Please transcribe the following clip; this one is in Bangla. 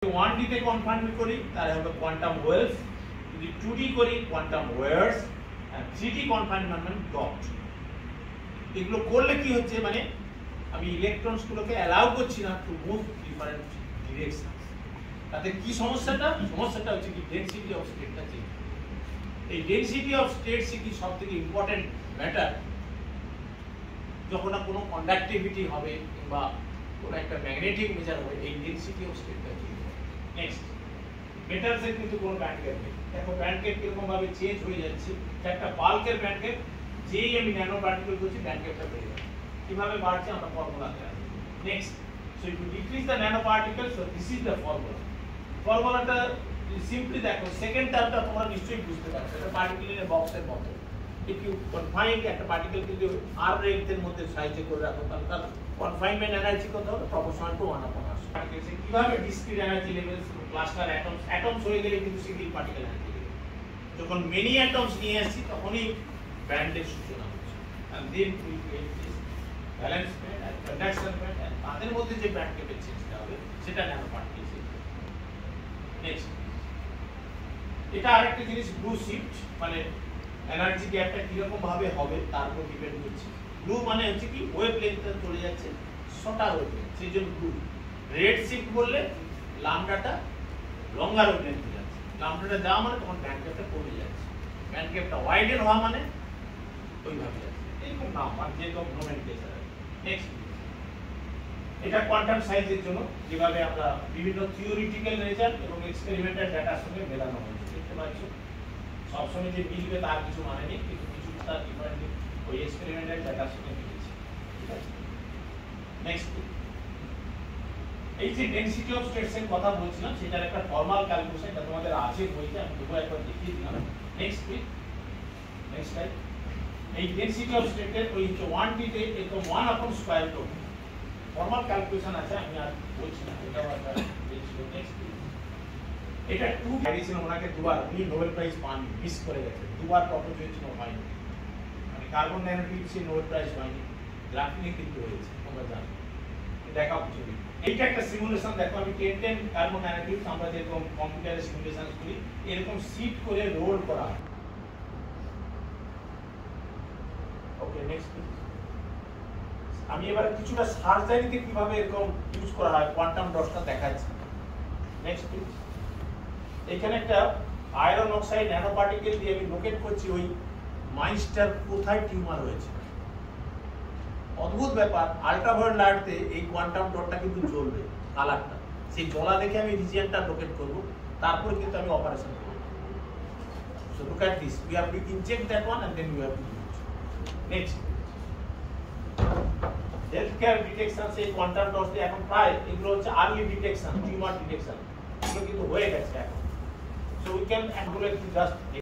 1D তে কনফাইনমেন্ট করি তাহলে হবে কোয়ান্টাম ওয়েলস, যদি 2D করি কোয়ান্টাম ওয়্যারস, আর 3D কনফাইনমেন্ট মানে গভট। এগুলো করলে কি হচ্ছে, মানে আমি ইলেকট্রনস গুলোকে অ্যালাউ করছি না টু মুভ ডিফারেন্ট ডিরেকশন। তাতে কি সমস্যাটা হচ্ছে কি ডেনসিটি অফ স্টেটটা চেঞ্জ। এই ডেনসিটি অফ স্টেটস কি সবথেকে ইম্পর্টেন্ট ম্যাটার যখন না কোনো কন্ডাক্টিভিটি হবে কিংবা কোনো একটা ম্যাগনেটিক মেজার হবে, এই ডেনসিটি অফ স্টেটটা চেঞ্জ হবে। নেক্সট, মেটালসের কিন্তু কোনো ব্যান্ড গ্যাপ নেই। দেখো ব্যান্ড গ্যাপ কিরকম ভাবে চেঞ্জ হয়ে যাচ্ছে। একটা বাল্কের ব্যান্ড গ্যাপ, যেই আমি ন্যানো পার্টিকেল করছি ব্যান্ড গ্যাপটা বেড়ে যাচ্ছে। কিভাবে বাড়ছে আমরা ফর্মুলাতে আছে। Next, so if you decrease the nano particle, so this is the formula. ফর্মুলাটা সিম্পলি দেখো, সেকেন্ড টার্মটা তোমরা নিশ্চয়ই বুঝতে পারছো। এটা পার্টিকেল ইন এ বক্সের মতো। ইফ ইউ কনফাইন একটা পার্টিকেল যদি আর রেঞ্জের মধ্যে সাইজে করে রাখো, তাহলে তার কনফাইনমেন্ট এনার্জি কত হবে? Proportional to 1/r। পার্টিকেলস কিভাবে discrete energy levels, cluster atoms হয়ে গেলে কিন্তু সিঙ্গেল পার্টিকেল এনার্জি লেভেল। যখন মেনি অ্যাটমস নিয়ে আসছি তখনই ব্যান্ডের সূচনা হচ্ছে। and then we get this valence band and conduction band, and তাদের মধ্যে যে ব্যান্ড গ্যাপের চেঞ্জটা হবে সেটা ন্যানো পার্টিকেলস। নেক্সট, এটা আরেকটা জিনিস ব্লু শিফট, মানে এনার্জি গ্যাপটা কিরকম ভাবে হবে তার উপর ডিপেন্ড করছে। ব্লু মানে হচ্ছে কি ওয়েভলেন্থটা চলে যাচ্ছে শর্টার ওয়েভলেন্থ, সেই জন্য ব্লু। রেড শিফট বললে ল্যামডাটা লঙ্গার ওয়েভলেন্থে যাচ্ছে। ল্যামডাটা যাওয়া মানে তখন ব্যান্ড গ্যাপটা কমে যাচ্ছে। ব্যান্ড গ্যাপটা ওয়াইডেন হওয়া মানে ওইভাবে যাচ্ছে। এইরকম নাম আর যেরকম নোমেনক্লেচার। নেক্সট, এটা কোয়ান্টাম সাইজের জন্য যেভাবে আমরা বিভিন্ন থিওরিটিক্যাল রেজাল্ট এবং এক্সপেরিমেন্টাল ডাটার সঙ্গে মেলানো হয়েছে। দেখতে পাচ্ছ সবসময় যে মিলবে তার কিছু মানে নেই, কিন্তু কিছুটা ডিফারেন্ট ওই এক্সপেরিমেন্টাল ডাটার সঙ্গে মিলেছে। ঠিক আছে। নেক্সট, এই যে ডেনসিটি অফ স্টেটস এর কথা বলছিলাম সেটার একটা ফর্মাল ক্যালকুলেশন, এটা তোমাদের আছে বইতে, আমি তবুও একবার দেখিয়ে দিলাম। Next please, next slide. এই ডেনসিটি অফ স্টেট এর ওই 1D তে এরকম 1/√। ফর্মাল ক্যালকুলেশন আছে, আমি আর বলছি না, এটাও আপনারা দেখছিলেন। নেক্সট, এটা 2 ভ্যারিয়েশন, ওনাকে দুবার উনি নোবেল প্রাইজ পাননি, মিস করে গেছে। দুবার প্রপোজ হয়েছিল, হয়নি। মানে কার্বন ন্যানোটিউবসে নোবেল প্রাইজ পায়নি, গ্রাফিনে কিন্তু হয়েছে, তোমরা জানো। দেখা হচ্ছে এইটা একটা সিমুলেশন। দেখো আমি 10 কার্বন ন্যানোটিউবস আমরা যেরকম কম্পিউটারে সিমুলেশন করি এরকম সিট করে রোল করা। Okay, next please. আমি এবারে কিছুটা সার্জারিতে কিভাবে এরকম ইউজ করা হয় কোয়ান্টাম ডটটা দেখাচ্ছি। Next please. এখানে একটা আয়রন অক্সাইড ন্যানো পার্টিকেল দিয়ে আমি লোকেট করছি ওই মাইস্টার কোথায় টিউমার হয়েছে। অদ্ভুত ব্যাপার, আল্ট্রাভায়োলেট লাইটে এই কোয়ান্টাম ডটটা কিন্তু জ্বলবে, কালারটা। সেই জ্বলা দেখে আমি রিজিয়নটা লোকেট করব, তারপরে কিন্তু আমি অপারেশন করব। So look at this, we have to inject that one and then we have to use. Next, health care detection সেই কোয়ান্টাম ডটস দিয়ে এখন প্রায় এগুলো হচ্ছে আর্লি ডিটেকশন, টিউমার ডিটেকশন, এগুলো কিন্তু হয়ে গেছে এখন। So we can and just